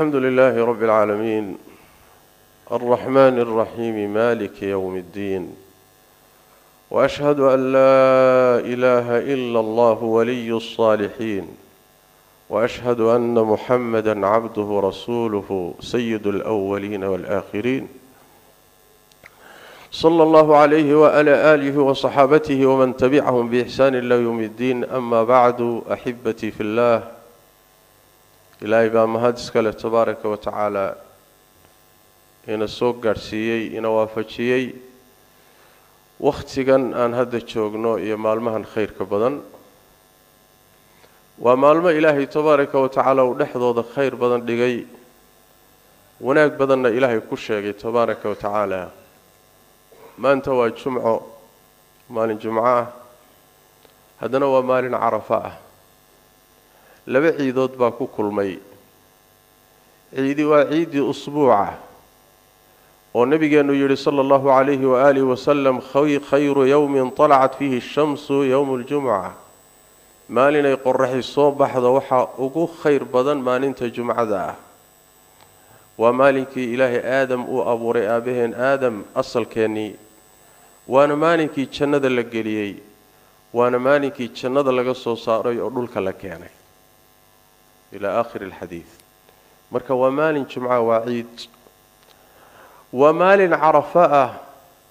الحمد لله رب العالمين الرحمن الرحيم مالك يوم الدين وأشهد أن لا إله إلا الله ولي الصالحين وأشهد أن محمدا عبده ورسوله سيد الأولين والآخرين صلى الله عليه وعلى آله وصحابته ومن تبعهم بإحسان إلى يوم الدين أما بعد أحبتي في الله إلهي بأمهات سكالة تبارك وتعالى إن السوق قرسيي إن وافجيي وقتيغان أن هذا الشوغنو يمالمهن خير كبدن ومالما إلهي تبارك وتعالى ونحضو ذا خير بدن لغي وناك بدن إلهي كشيغي تبارك وتعالى ما أنت واجمعه مال جمعة هذا هو مال عرفاء لبا عيدود باكو كل مي عيدي وعيدي أسبوعه والنبي قال صلى الله عليه وآله وسلم خير يوم طلعت فيه الشمس يوم الجمعة مالنا يقرح الصبح ذوحا أقو خير بدن ما ننت جمعة ذا ومالك إله آدم وأبو رئابهن آدم أصل كاني وانا مالكي جند لقليي وانا مالكي جند لقصو صاري أقولك لكاني إلى آخر الحديث مركا ومال جمعة وعيد ومال عرفاء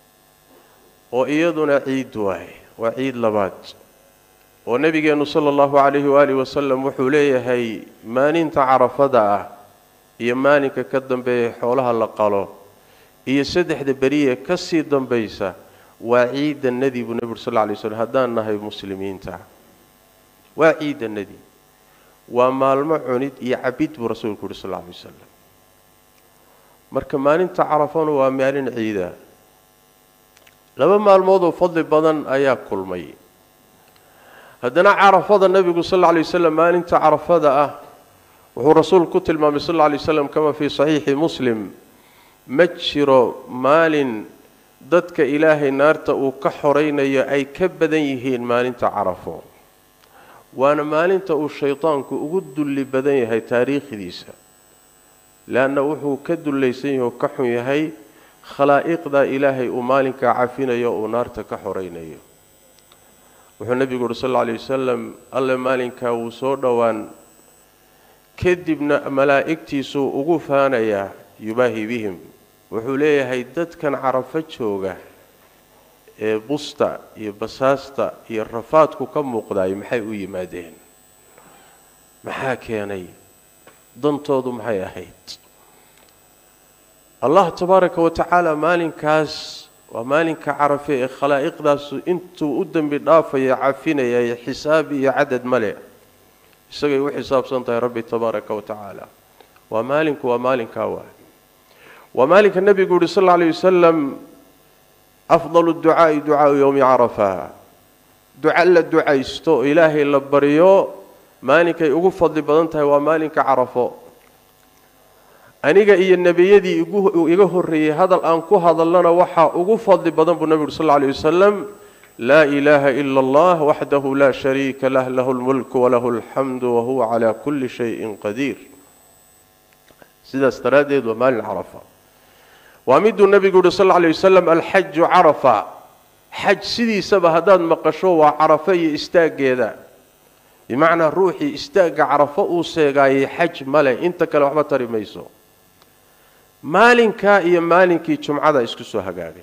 وإيضنا عيد وعيد لبات والنبي صلى الله عليه وآله وسلم وحوليه هي مالين تعرفاء هي مالك كدن بي حولها اللقالو هي سدح دبرية كسي دنبيسة وعيد النبي صلى الله عليه وسلم هدان نهي مسلمين تاع وعيد النبي وما المعنيد يعبد برسول الله صلى الله عليه وسلم marka maalinta carafana waa maalin ciida laba maalmood oo fadli badan ayaa kulmay hadana carafada nabigu sallallahu alayhi wasallam maalinta carafada ah wuxuu rasuulku tilmaamay sallallahu alayhi wasallam kama fi sahih muslim majiro maalin dadka ilaahay naarta uu ka xoreynayo ay ka badan yihiin maalinta carafo waana maalinta uu shaytaanku ugu dulli badan yahay taariikhdiisa لأنه وحو كدو ليسين وكحو يهي خلائق ذا إلهي ومالك عافين يو نارتك حرين يو وحو النبي صلى الله عليه وسلم الله مالك وصور وان كدبنا ملائكتي سو أغفانا يا يباهي بهم وحو ليه هيدت كان عرفتشوغا بسطة يبساستا يرفاتكو كم مقضاي محي ويمادين محاكياني دنتوضو محي أهيد الله تبارك وتعالى مالكاس ومالك عرفه خلائق داس انتو قدام بالضافه يا عافينا يا حسابي يا عدد ملئ سوي وحساب سنت يا ربي تبارك وتعالى ومالك هو ومالك النبي يقول صلى الله عليه وسلم افضل الدعاء دعاء يوم عرفه دعاء الدعاء استو الهي لبريو مالك ugu fadli badan tahay waa maalinka carafo aniga iyo nabiyadii iga horeeyay hadal aan ku hadalana waxa ugu fadli badan bu nabiga sallallahu alayhi wasallam la ilaha illa allah wahdahu la sharika lahu lahul mulku wa lahul hamdu wa huwa ala kulli shay'in qadir sida istaradeed waa maalin carafa waamidu nabiga sallallahu alayhi wasallam al hajj arafa hajj sidiisaba hadaad maqasho waa carafa iyo istaageeda بمعنى روحي استاق عرفه وسيغاي حج مالي انت كلا وحبا تري ميسو مالنكا iyo maalinkii jumcada isku soo hagaagay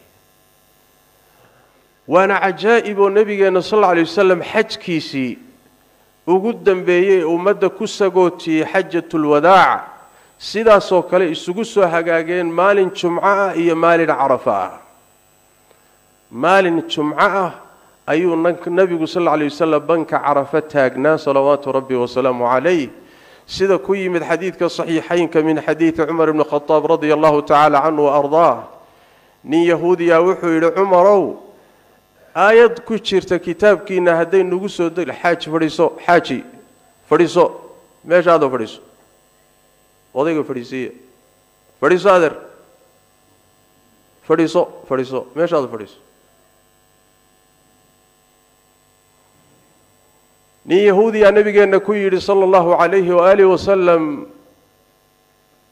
وانا عجائب nabigeena sallallahu alayhi wasallam xajkiisi ugu dambeeyay umada ku sagooti xajjatul wadaa sidaas oo kale isugu soo hagaageen maalin jumca iyo maalin carafa maalin jumca أيو النبي صلى الله عليه وسلم بنك عرفة تاجنا صلوات ربي وسلامه عليه سيدا كوي من حديث كصحيحين كمن حديث عمر بن الخطاب رضي الله تعالى عنه وأرضاه ني يهودي وحو إلى عمر آيات كتشرت كتاب كينا هدين نقصو الحاج حاجي فريسو ماذا هذا فريسو وضيق فريسية فريسو هذا فريسو ماذا هذا فريسو ني يهودي النبي كينا كوي صلى الله عليه وآله وسلم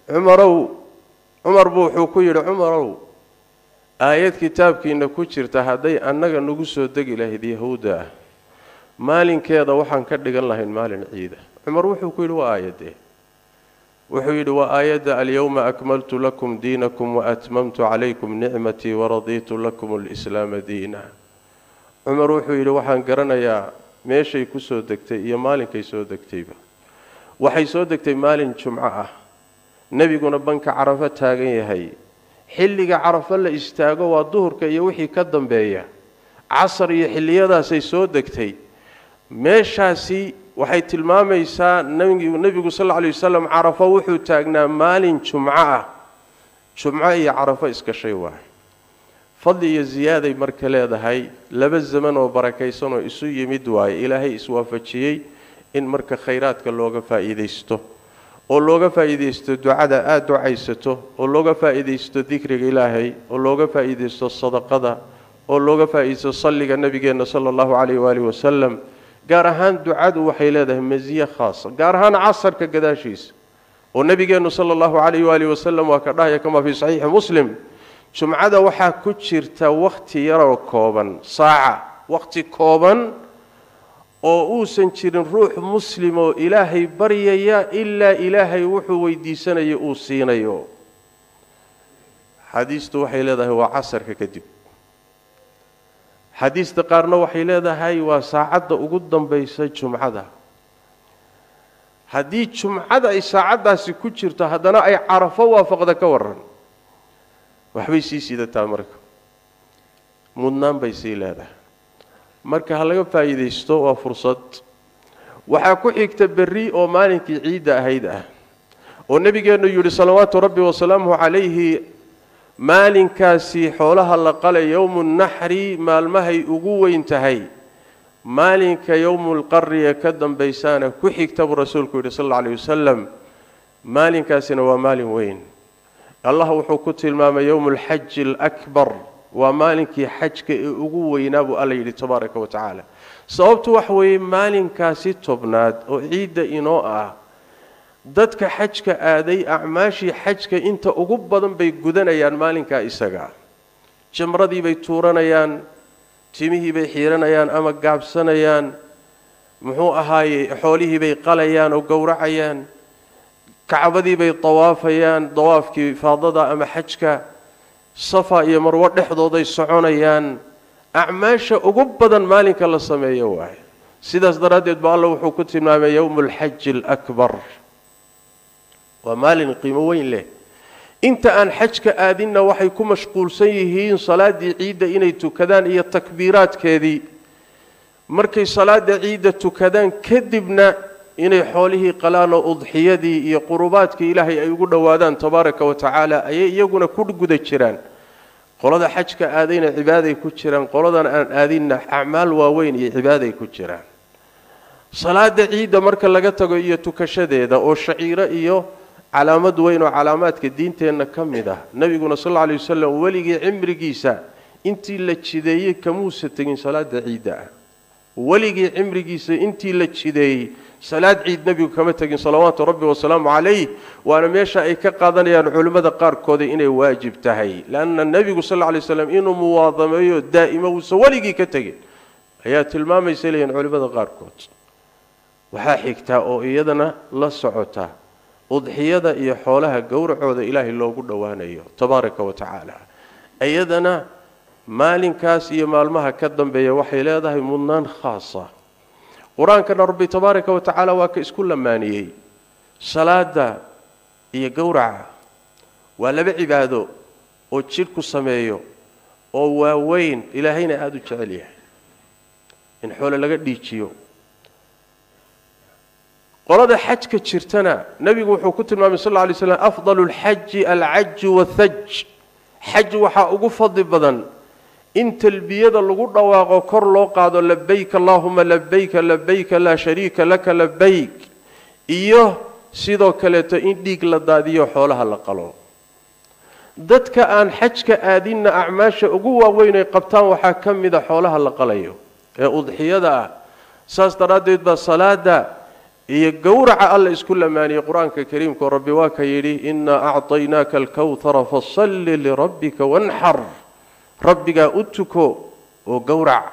عمر buu wuxuu ku yiri Umarow aayad kitaabkiina ku jirta haday annaga nagu soo degi lahayd yahuuda maalinkeeda waxaan ka dhigan lahayn maalin ciida Umar wuxuu ku yiri waa aayade wuxuu yiri waa aayada al-yawma akmaltu lakum diinakum wa atmamtu alaykum ni'mati wa raditu lakum al-islam diina Umar wuxuu yiri waxaan garanayaa meeshay ku soo degtay iyo maalinkay soo degtayba waxay soo degtay maalin jumco ah nabiguna banka Carafo taagan yahay xilliga Carafo la istaago waa duhurka iyo wixii ka dambeeya casr iyo xilliyadaas ay soo degtay meeshaasi waxay tilmaamaysaa nabigu sallallahu alayhi wasallam Carafo wuxuu taagnaa maalin jumco ah jumco iyo Carafo iska shay waay fadli iyo ziyaaday marka leedahay laba zaman oo barakaysan oo isu yimid waay ilaahay iswaafajiyay in marka khayraadka looga faa'iideysto oo looga faa'iideysto ducada aad ducaysato oo looga faa'iideysto dhikriga ilaahay oo looga faa'iideysto sadaqada oo looga faa'iideysto salliga nabigeena sallallahu alayhi wa alihi wasallam gaar ahaan ducadu waxay leedahay maziya khaas gaar ahaan casarka gadaashiisa oo nabigeena sallallahu alayhi wa alihi wasallam waa ka dhahay kama fi sahih muslim jumcada waxa ku jirta waqti yar oo kooban saaca waqti kooban oo uusan jirin ruux muslim oo ilaahay baryaya illa ilaahay wuxuu weydiisanayo uu siinayo xadiistu waxay leedahay waa casarka kadib xadiista qaarna waxay leedahay waa saacada ugu dambaysa jumcada hadii jumcada ay saacadaasi ku jirto hadana ay Carafo waafaqda ka waran waxbay sii sidataa marka mudnaan bay sii leedahay marka halaga faa'iideysto waa fursad waxa ku xigta berri oo maalinkii ciida ahayd oo nabigeenu yiri salawaatu rabbi wa salaamuhu alayhi maalinkaasi xoolaha la qalay yawmun nahri maalmahay ugu weyn tahay maalinka yawmul qarriya ka dambaysaana ku xigta rasuulku yiri sallallahu alayhi wasallam maalinkaasina waa maalin weyn Allah wuxuu ku tilmaamay yawmul hajj al-akbar waa maalinkii xajka ee ugu weynaa buu Alla yiri tabaaraka wa taala sababtu wax weey maalinkaasi tobnaad oo ciida inoo ah dadka xajka aaday acmaashi xajka inta ugu badan bay gudanayaan maalinka isaga jamradii bay tuuranayaan timihii bay xiiranayaan ama gaabsanayaan muxuu ahaayay xoolihii bay qalayaan oo gowracayaan kacbadii bay tawaafayaan tawaafkii faadada ama xajka safa iyo marwa dhexdooday soconayaan acmaasha ugu badan maalinka la sameeyo waay sidaas daraadeed ba Allah wuxuu ku tilmaamay yawmul hajj al-akbar wa maalin qiimo weyn leh inta aan xajka aadinna waxay ku mashquulsan yihiin salaadii ciida inay tukadaan iyo takbiiraadkeedii markay salaada ciida tukadaan kadibna inay xoolihii qalaan oo udhiyadii iyo qurubaadkii ilaahay ay ugu dhawaadaan tabaaraka wa taala ay iyaguna ku guda jiraan qolada xajka aadayna cibaaday ku jiraan qoladan aan aadinna acmaal waaweyn iyo cibaaday ku jiraan salaada ciida marka laga tago iyo tukashadeeda oo shaciiro iyo calaamad weyn oo calaamaadka diinteena kamid ah nabiguna sallallahu alayhi wasallam waligii cimrigiisa intii la jideeyay kamuusa tagin salaada ciida waligii cimrigiisa intii la jideeyay salaad ciid nabigu kama tagin salawaatu rabbi wa salaamu alayhi waana meesha ay ka qaadanayaan culimada qaar kood inay waajib tahay laana nabigu sallallahu alayhi wasallam inuu muwaadameeyo daa'ima uu waligii ka tagin ayaa tilmaamaysa leeyahay culimada qaar kood waxa xigta oo iyadana la socota udhiyada iyo xoolaha gowracooda ilaahay loogu dhawaanayo tabaaraka wa taala ayadana maalinkaas iyo maalmaha ka dambeeya waxay leedahay mudnaan khaasa quraanka rabbi tabaaraka wa taala waa ka isku lamaaniyay salaada iyo gowraca waa laba cibaado oo jirku sameeyo oo waaweyn ilaahayna aad u jecel yahay in xoolo laga dhiijiyo qolada xajka jirtana nabigu wuxuu ku tilmaamay sallallahu alayhi wasallam afdalul hajj al-hajj wath-thajj hajj waxa ugu fadli badan in talbiyada lagu dhawaaqo kor loo qaado labbayk allahumma labbayk labbayk la sharika lak labbayk iyo sidoo kale in dhiig la daadiyo xoolaha la qalo dadka aan xajka aadinna acmaasha ugu waaweyn ay qabtaan waxa kamida xoolaha la qalayo ee udhiyada saas daraadeed ba salaada iyo gowraca alla isku lamaaniyay quraanka kariimka rabbi waa ka yiri inna a'taynaaka al-kawthara fasalli li rabbika wanhar rabbiga utuko oo gowrac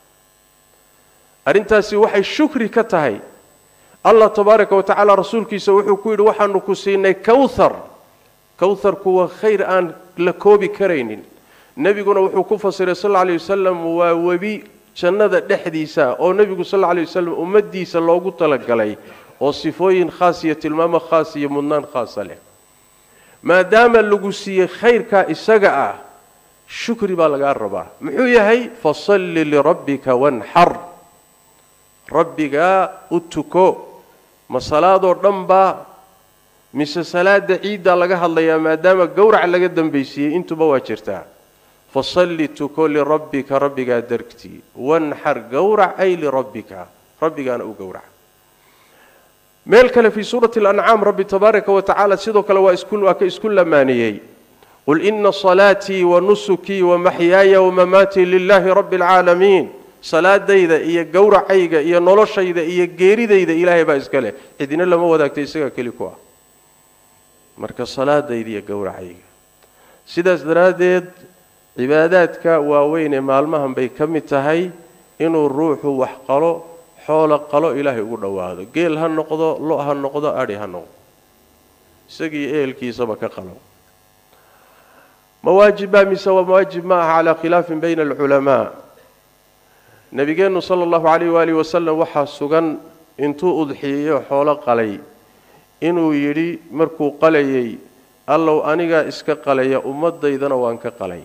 arintaasi waxay shukri ka tahay Allah tabaaraka wa ta'ala rasuulkiisa wuxuu ku yiri waxaanu ku siinay kawthar kuwa khayr aan la koobi kareynin nabiguna wuxuu ku fasiray sallallahu alayhi wasallam waa wabi jannada dhexdiisa oo nabigu sallallahu alayhi wasallam ummadiisa loogu talagalay oo sifooyin khaas iyo tilmaamo khaas iyo mudnaan khaas leh maadaama lagu siiyay khayrka isaga ah shukri baa laga rabaa muxuu yahay fasalli li rabbika wanhar rabbiga utuko masalaado dhanba mise salaada ciida laga hadlayaa maadaama gowrac laga dambeysiyay intuba waa jirtaa fasalli tuko li rabbika rabbiga dargti wanhar gowrac ay li rabbika rabbigana u gowrac meel kale fi suurati al-an'am rabbi tabaaraka wa ta'ala sidoo kale waa isku lamaaniyay qul inna salati wa nusuki wa mahyaaya wa mamati lillahi rabbil alamin salaadayda iyo gowracayga iyo noloshayda iyo geeridayda ilaahay baa iska leh cidina lama wadaagtay isaga kali ku ah marka salaadayda iyo gowracayga sidaas daraadeed cibaadaadka waaweyn ee maalmahan bay kamid tahay inuu ruuxu wax qalo xoolo qalo ilaahay ugu dhawaado geel ha noqdo lo ha noqdo ari ha noqdo isagii eelkiisaba ka qalo mawaajiba mise waa mawaajib ma aha ala khilaaf bayna ulama nabigeenu sallallahu alayhi wa alihi wasallam waxa sugan intuu udxiyo xoolo qalay inuu yiri markuu qalayay allow aniga iska qalaya ummadeydana waan ka qalay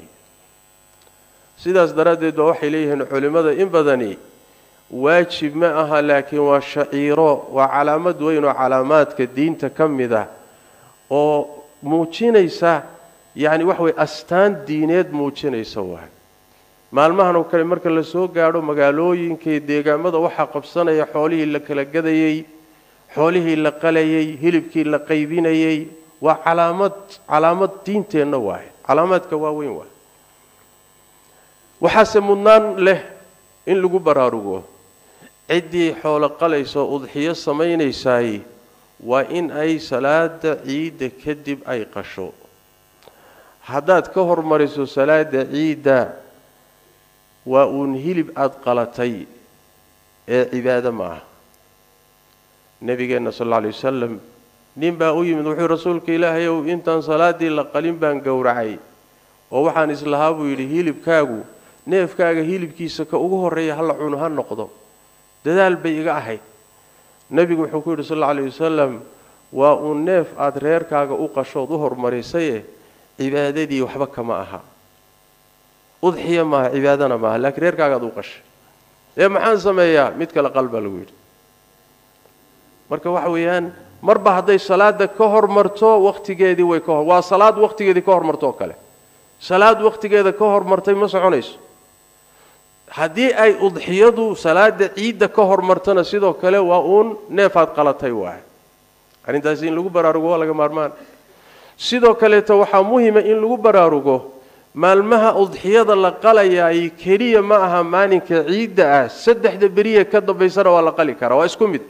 sidaas daraadeed waxay leeyihiin culimada in badani waajib ma aha laakiin waa shaciiro waa calaamad weyn oo calaamaadka diinta kamida oo muujinaysa yani wax way astaan diineed muujinaysa waa maalmahan oo kale marka la soo gaaro magaalooyinka deegaamada waxa qabsanaya xoolihii la kala gadayay xoolihii la qalayay hilibkii la qaybinayay waa calaamad diinteena waa calaamaadka waaweyn waa waxaase mudnaan leh in lagu baraarugo cidii xoolo qalayso udxiyo sameeynaysay waa in ay salaada ciida kadib ay qasho haddaad ka hormariso salaada ciida waa uun hilib aad qalatay ee cibaado ma aha nabigeena sallallahu alayhi wasallam nimba u yimid wuxuu rasuulka ilaahay oo intaan salaadii la qalin baan gowracay oo waxaan islahaa buu yiri hilibkaagu neefkaaga hilibkiisa ka ugu horeeya hal cuno ha noqdo dadaal bay iga ahayd nabigu wuxuu ku yiri sallallahu alayhi wasallam waa uu neef aad reerkaaga u qashood u hormarisay cibaadadii waxba kama aha udxiya ma cibaadana ma laakiin reerkaaga aad u qashay maxaan sameeyaa mid kale qalba lagu yiri marka waxa weeyaan marba haday salaada ka hormarto waqtigeedii way ka hor waa salaad waqtigeedii ka hormarto kale salaad waqtigeeda ka hormartay ma soconayso hadii ay udxiyadu salaada ciida ka hormartana sidoo kale waa uun neefaad qalatay waa arintaas in lagu baraarugo laga maarmaan sidoo kale waxa muhiim ah in lagu baraarugo maalmaha udxiyada la qalayay kaliya ma aha maalinka ciida ah saddexda bariye ka dambeysana waa la qali karaa waa isku mid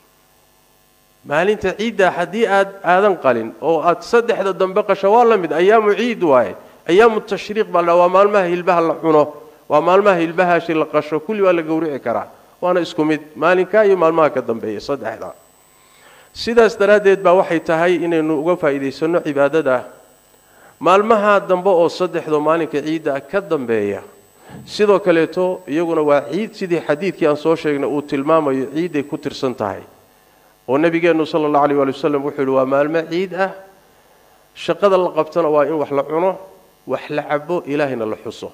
maalinta ciida hadii aadan qalin oo aad saddexda dambe qasho waa la mid ayaamu ciid waaye ayaamu tashriiq baa waa maalmaha hilbaha la cuno waa maalmaha hilbaha shi la qasho kulli waa la gowrici karaa waana isku mid maalinka iyo maalmaha ka dambeeya saddexda sidaas daraadeed baa waxay tahay inaynu uga faa'iideysano cibaadada maalmaha dambe oo saddexdo maalinka ciida ka dambeeya sidoo kale iyaguna waa ciid sidii xadiidkii aan soo sheegnay uu tilmaamayo ciiday ku tirsan tahay oo nabigeenu sallallahu alayhi wa sallam wuxuu yiri waa maalmo ciid ah shaqada la qabtana waa in wax la cuno wax la cabo ilaahina la xuso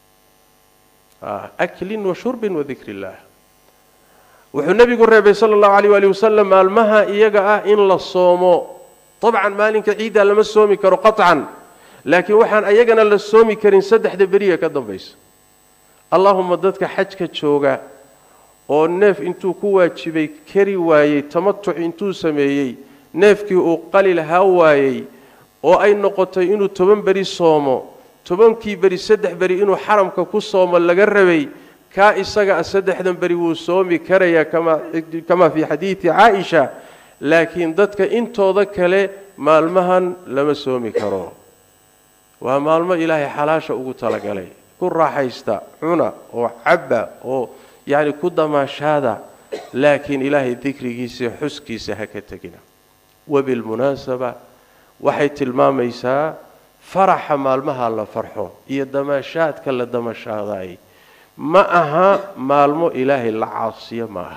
aklin wa shurbin wa dhikrillah wuxuu nabigu reebay sallallahu alayhi wa sallam maalmaha iyaga ah in la soomo طبعا maalinka ciida lama soomi karo qat'an laakiin waxaan ayagana la soomi karin saddexda bariye ka dambaysa allahumma dadka xajka jooga oo neef intuu ku waajibay kari waayay tamattu intuu sameeyay neefkii uu qalil hawaayay oo ay noqotay inuu 10 bari soomo 10kii bari saddex bari inuu xaramka ku soomo laga rabay كا إساق أسدح ذنبري وصومي كريا كما في حديث عائشة لكن ضدك انتو ذكالي مالمهن لما صومي كرو ومالم إلهي حلاشة أقول لك علي كل راح يستا عنا وعبا يعني كده ما شهادة لكن إلهي ذكري جيسي حسكي سهكتكنا وبالمناسبة وحيت الماميسا فرح مالمها الله فرحه هي دمشات كلا دمشات معها مالمو إلهي العاصية معها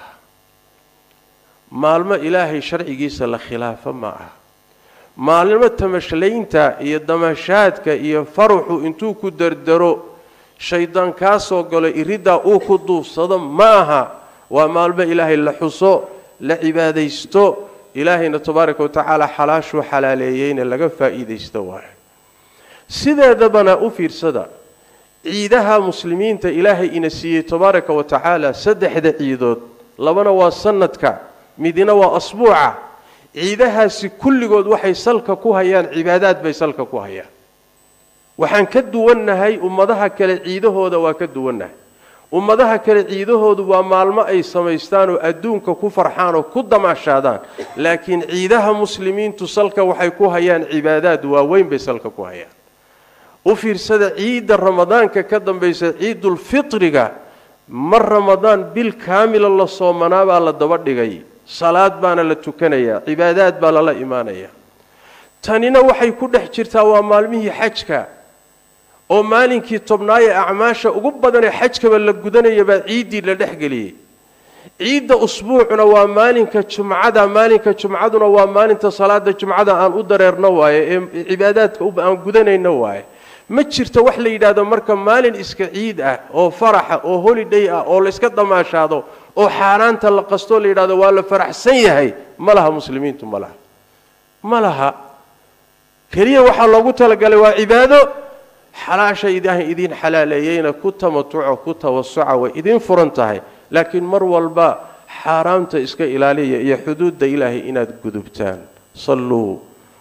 مالمو إلهي شرعي جيس الخلافة معها مالمو تمشلينتا هي دمشات هي فرحه انتو كدردرو شيطان كاسو قال إريدا أو كدو صدم معها ومالمو إلهي الحصو لعبادة يستو إلهينا تبارك وتعالى حلاش وحلاليين لغا فائدة يستوى سيدا دبنا أفير سدا عيدها مسلمين إلهي إنسيه تبارك وتعالى سدح دا عيدود لبنا وصنتك مدينة وأسبوعة عيدها سي كل قد وحي سلك كوهيان عبادات بي سلك كوهيان وحان كدو ونهي أمدها كالعيده هذا وكدو ونهي ummadaha kale ciidahoodu waa maalmo ay samaystaan oo adduunka ku farxaan oo ku damaashadaan laakiin ciidaha muslimiintu salka waxay ku hayaan cibaadaad waaweyn bay salka ku hayaan u fiirsada ciida ramadaanka ka dambaysa ciidul fitriga mar ramadaan bil kaamil la soomanaa baa la daba dhigay salaad baana la tukanaya cibaadaad baa la iimaanaya tanina waxay ku dhex jirtaa waa maalmihii xajka oo maalinkii tobnaay acmaasha ugu badan ee xajka la gudanaya baa ciidii la dhaxgaliyay ciida usbuucuna waa maalinka jumcaduna waa maalinta salaada jumcada aan u dareerno waaye ee cibaadaadka aan gudanayno waaye ma jirto wax la yiraahdo marka maalin iska ciid ah oo faraxa oo holiday ah oo la iska damaashado oo xaaraanta la qasto la yiraahdo waa la faraxsan yahay malaha muslimiintu malaha kaliya waxa loogu talagalay waa cibaado حلاشة إذين حلاليين كتمتع كتوسع وإذين فرنتها لكن مروا الباء حرامت إسك إلهي يا حدود إلهي إناد قدبتان صلوا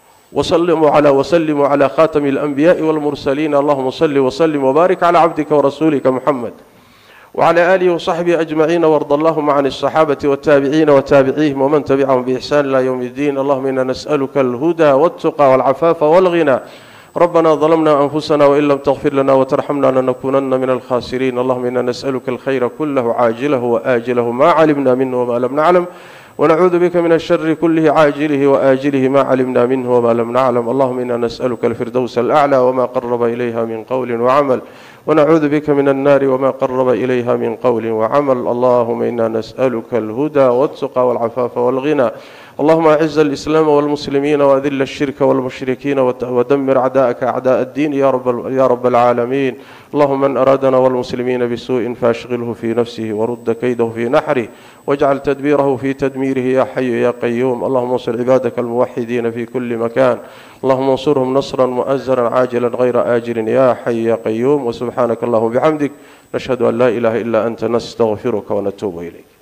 وسلموا على خاتم الأنبياء والمرسلين اللهم صل وسلم وبارك على عبدك ورسولك محمد وعلى آله وصحبه أجمعين وارض اللهم عن الصحابة والتابعين وتابعيهم ومن تبعهم بإحسان إلى يوم الدين اللهم إنا نسألك الهدى والتقى والعفاف والغنى ربنا ظلمنا أنفسنا وإن لم تغفر لنا وترحمنا لنكونن من الخاسرين اللهم إنا نسألك الخير كله عاجله وآجله ما علمنا منه وما لم نعلم ونعوذ بك من الشر كله عاجله وآجله ما علمنا منه وما لم نعلم اللهم إنا نسألك الفردوس الأعلى وما قرب إليها من قول وعمل ونعوذ بك من النار وما قرب إليها من قول وعمل اللهم إنا نسألك الهدى والتقى والعفاف والغنى اللهم أعز الإسلام والمسلمين وأذل الشرك والمشركين ودمر أعداءك أعداء الدين يا رب العالمين اللهم من أرادنا والمسلمين بسوء فاشغله في نفسه ورد كيده في نحره واجعل تدبيره في تدميره يا حي يا قيوم اللهم انصر عبادك الموحدين في كل مكان اللهم انصرهم نصرا مؤزرا عاجلا غير آجل يا حي يا قيوم وسبحانك اللهم وبحمدك نشهد أن لا إله إلا أنت نستغفرك ونتوب إليك